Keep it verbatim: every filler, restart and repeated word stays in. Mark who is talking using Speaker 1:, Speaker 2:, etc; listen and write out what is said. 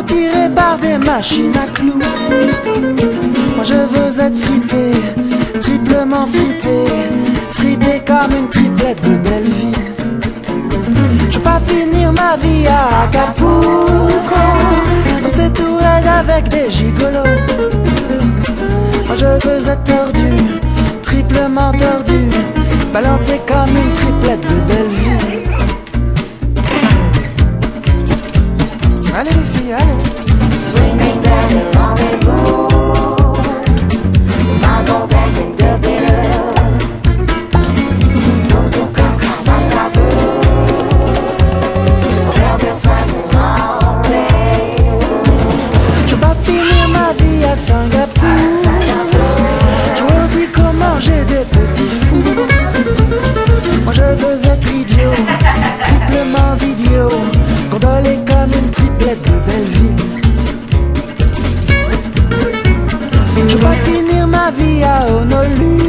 Speaker 1: tiré par des machines à clous. Moi je veux être fripé, triplement fripé, fripé comme une triplette de Belleville. Je veux pas finir ma vie à Acapulco, dans ces tourelles avec des gigolos. Moi je veux être tordu, triplement tordu, balancé comme une triplette de Belleville. Allez les filles, allez.
Speaker 2: Swinging down the lonely road, I go dancing the bitter. Don't come come back up. Forever slashing all day.
Speaker 1: Je veux pas finir ma vie à Singapour. Je redis comment j'ai des petits fous. Moi je veux être idiot, triplement idiot, gondolé comme une triplette de Belleville. Je veux pas finir ma vie à Honolulu.